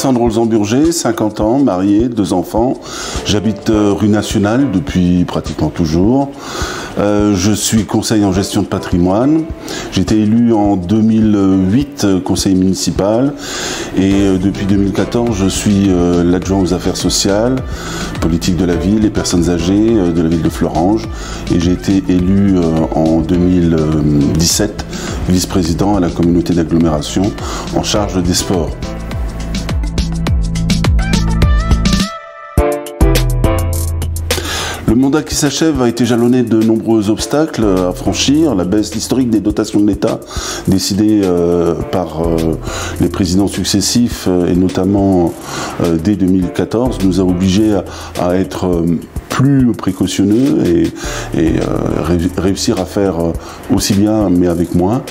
Alexandre Olzan-Burger, 50 ans, marié, 2 enfants. J'habite rue Nationale depuis pratiquement toujours. Je suis conseiller en gestion de patrimoine. J'ai été élu en 2008 conseiller municipal et depuis 2014 je suis l'adjoint aux affaires sociales, politique de la ville et personnes âgées de la ville de Fleuranges. Et j'ai été élu en 2017 vice-président à la communauté d'agglomération en charge des sports. Le mandat qui s'achève a été jalonné de nombreux obstacles à franchir. La baisse historique des dotations de l'État décidée par les présidents successifs et notamment dès 2014 nous a obligés à être plus précautionneux et réussir à faire aussi bien mais avec moins.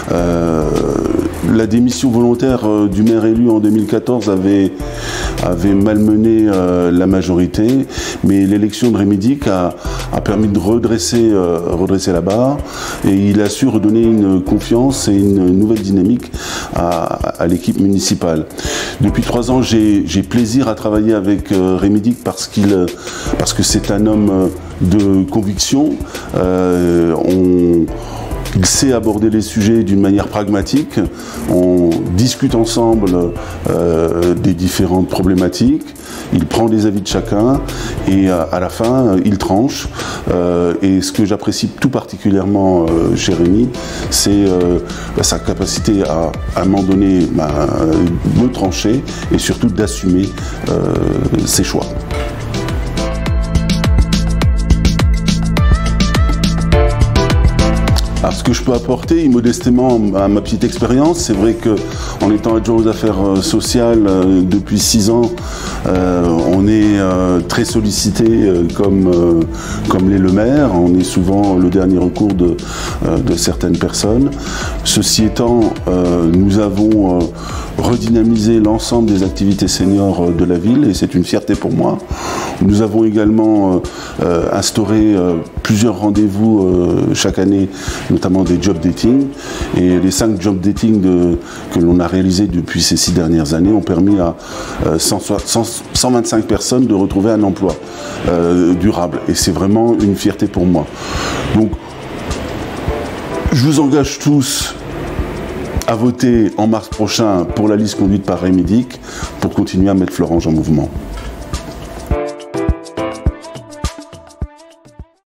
La démission volontaire du maire élu en 2014 avait malmené la majorité, mais l'élection de Rémy Dick a permis de redresser la barre et il a su redonner une confiance et une nouvelle dynamique à l'équipe municipale. Depuis 3 ans, j'ai plaisir à travailler avec Rémy Dick parce que c'est un homme de conviction. Il sait aborder les sujets d'une manière pragmatique, on discute ensemble des différentes problématiques, il prend les avis de chacun et à la fin il tranche. Et ce que j'apprécie tout particulièrement chez Rémy, c'est sa capacité à un moment donné me trancher et surtout d'assumer ses choix. Alors, ce que je peux apporter, modestement, à ma petite expérience, c'est vrai qu'en étant adjoint aux affaires sociales depuis 6 ans, on est très sollicité comme l'est le maire. On est souvent le dernier recours de certaines personnes. Ceci étant, nous avons redynamisé l'ensemble des activités seniors de la ville et c'est une fierté pour moi. Nous avons également instauré plusieurs rendez-vous chaque année, notamment des job dating. Et les 5 job dating que l'on a réalisés depuis ces 6 dernières années ont permis à 125 personnes de retrouver un emploi durable. Et c'est vraiment une fierté pour moi. Donc, je vous engage tous à voter en mars prochain pour la liste conduite par Rémy Dick pour continuer à mettre Fleuranges en mouvement.